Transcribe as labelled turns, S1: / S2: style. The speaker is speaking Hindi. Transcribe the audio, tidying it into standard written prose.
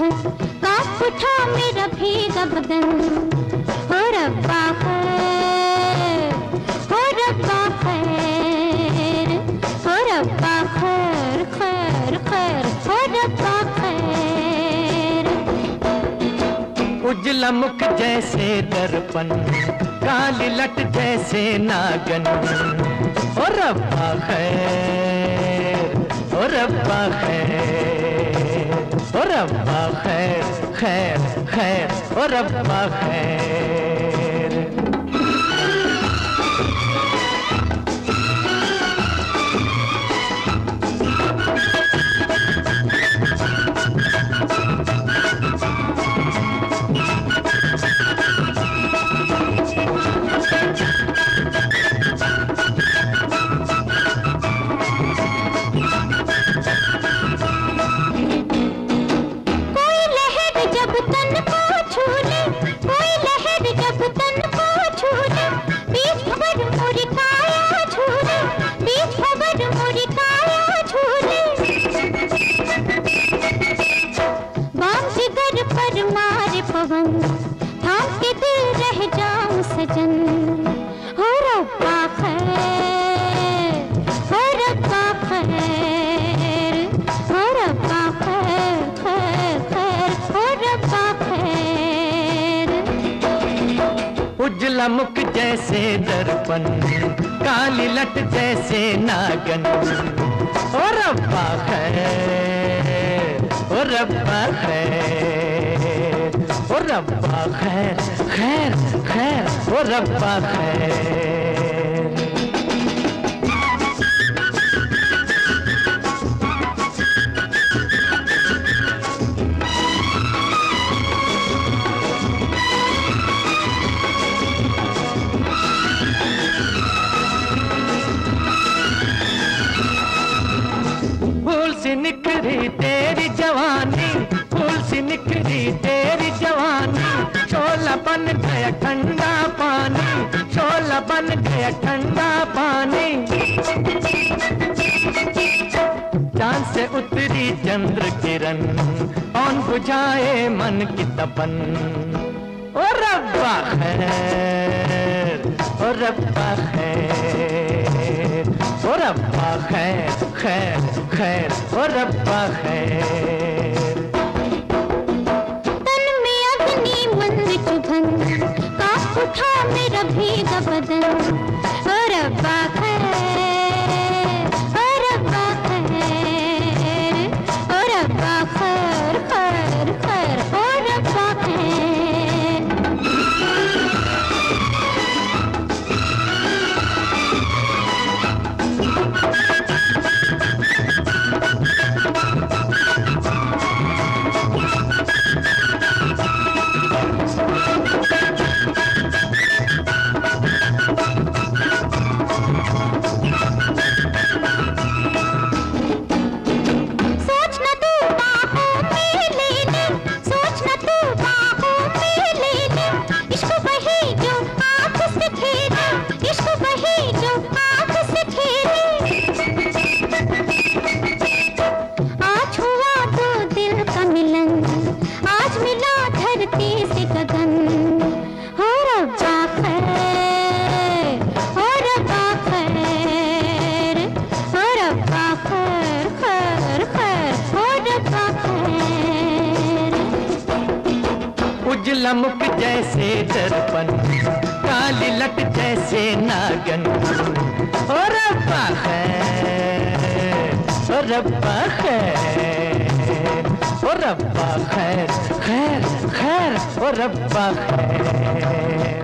S1: कांप उठा मेरा भीगा बदन। हो रब्बा खैर, हो रब्बा खैर, हो रब्बा खैर, खैर खैर, हो रब्बा खैर।
S2: उजला मुख जैसे दर्पण, काली लट जैसे नागन। ओ रब्बा खैर, ओ रब्बा खैर, ओ रब्बा खैर, खैर खैर, ओ रब्बा खैर।
S1: थाम के दिल रह जाऊं सजन। हो रब्बा खैर, हो रब्बा खैर, हो रब्बा खैर, खैर खैर, हो रब्बा खैर।
S2: उजला मुख जैसे दर्पण, काली लट जैसे नागन। ओ रब्बा खैर, ओ रब्बा खैर, ओ रब्बा खैर, खैर खैर, ओ रब्बा खैर। फूल सी निखरी तेरी जवानी, फूल सी निखरी तेरी जवानी। शोला बन गया ठंडा पानी, शोला बन गया ठंडा पानी। चांद से उतरी चंद्र किरण, कौन बुझाए मन की तपन। ओ रब्बा खैर, ओ रब्बा खैर, ओ रब्बा खैर, खैर खैर, ओ रब्बा खैर।
S1: तन में अग्नि मन में चुभन, कांप उठा मेरा भीगा बदन। ओ रब्बा खैर, ओ रब्बा खैर, ओ रब्बा खैर, खैर खैर, ओ रब्बा खैर।
S2: मुख जैसे दर्पण, काली लट जैसे नागन। ओ रब्बा खैर, ओ रब्बा खैर, ओ रब्बा खैर, खैर खैर, ओ रब्बा खैर।